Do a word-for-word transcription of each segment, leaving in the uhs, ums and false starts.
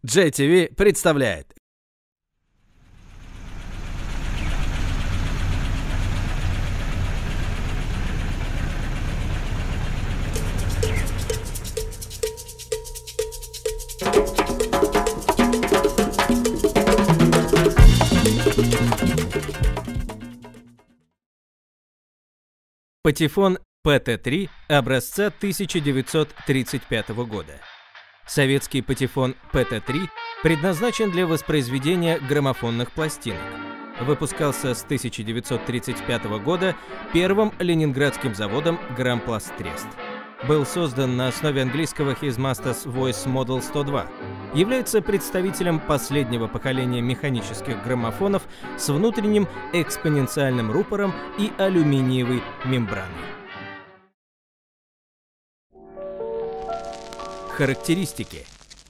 джей ти ви представляет. Патефон пэ тэ три образца тысяча девятьсот тридцать пятого года. Советский патефон пэ тэ три предназначен для воспроизведения граммофонных пластинок. Выпускался с тысяча девятьсот тридцать пятого года первым ленинградским заводом Грампласт Трест. Был создан на основе английского His Master's Voice Model сто два. Является представителем последнего поколения механических граммофонов с внутренним экспоненциальным рупором и алюминиевой мембраной. Характеристики.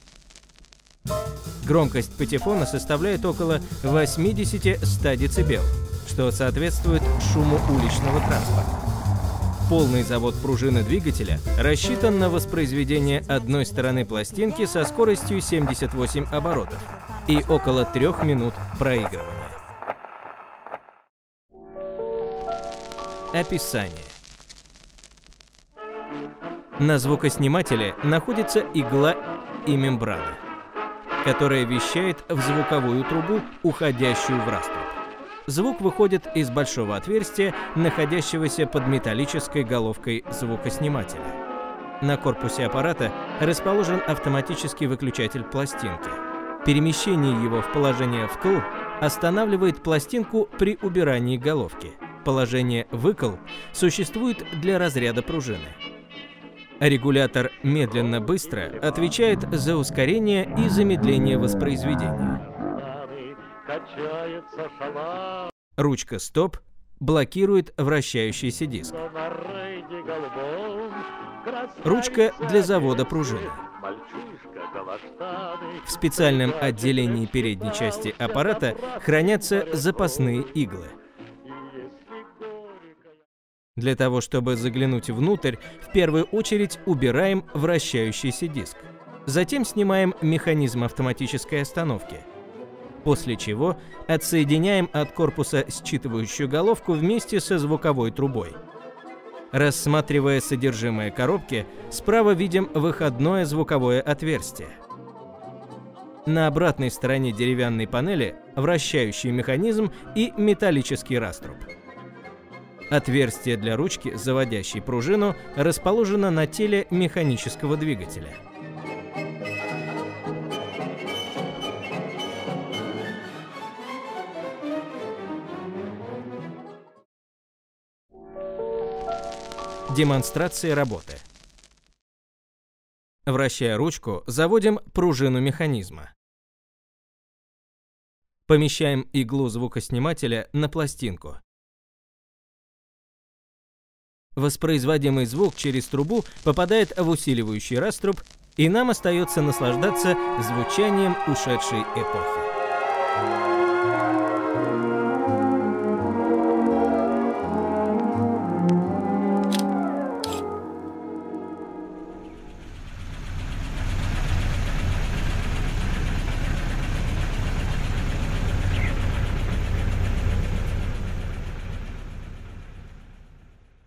Громкость патефона составляет около восьмидесяти-ста децибел, что соответствует шуму уличного транспорта. Полный завод пружины двигателя рассчитан на воспроизведение одной стороны пластинки со скоростью семьдесят восемь оборотов и около трех минут проигрывания. Описание. На звукоснимателе находится игла и мембрана, которая вещает в звуковую трубу, уходящую в раструб. Звук выходит из большого отверстия, находящегося под металлической головкой звукоснимателя. На корпусе аппарата расположен автоматический выключатель пластинки. Перемещение его в положение вкл останавливает пластинку при убирании головки. Положение выкл существует для разряда пружины. Регулятор медленно-быстро отвечает за ускорение и замедление воспроизведения. Ручка «Стоп» блокирует вращающийся диск. Ручка для завода пружины. В специальном отделении передней части аппарата хранятся запасные иглы. Для того, чтобы заглянуть внутрь, в первую очередь убираем вращающийся диск. Затем снимаем механизм автоматической остановки. После чего отсоединяем от корпуса считывающую головку вместе со звуковой трубой. Рассматривая содержимое коробки, справа видим выходное звуковое отверстие. На обратной стороне деревянной панели вращающий механизм и металлический раструб. Отверстие для ручки, заводящей пружину, расположено на теле механического двигателя. Демонстрация работы. Вращая ручку, заводим пружину механизма. Помещаем иглу звукоснимателя на пластинку. Воспроизводимый звук через трубу попадает в усиливающий раструб, и нам остается наслаждаться звучанием ушедшей эпохи.